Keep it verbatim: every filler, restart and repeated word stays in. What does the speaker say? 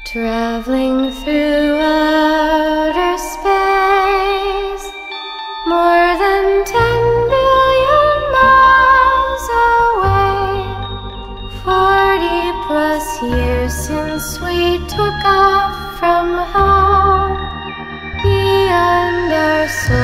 Traveling through outer space, more than ten billion miles away. Forty plus years since we took off from home, beyond our solar